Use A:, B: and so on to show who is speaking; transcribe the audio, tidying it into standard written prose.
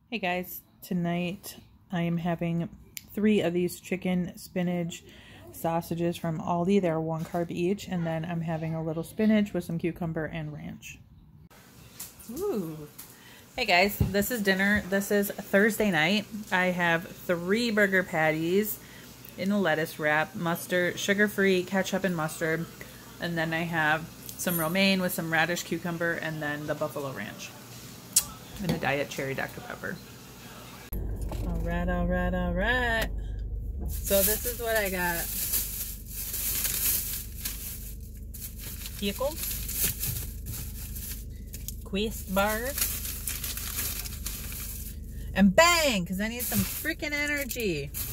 A: Hey guys, tonight I am having 3 of these chicken spinach sausages from Aldi. They're 1 carb each, and then I'm having a little spinach with some cucumber and ranch. Ooh. Hey guys, this is dinner. This is Thursday night. I have 3 burger patties in a lettuce wrap, mustard, sugar-free ketchup and mustard, and then I have some romaine with some radish, cucumber, and then the buffalo ranch. And a diet cherry Dr. Pepper. Alright, alright, alright. So this is what I got. Pickles. Quest bars. And bang! Because I need some freaking energy.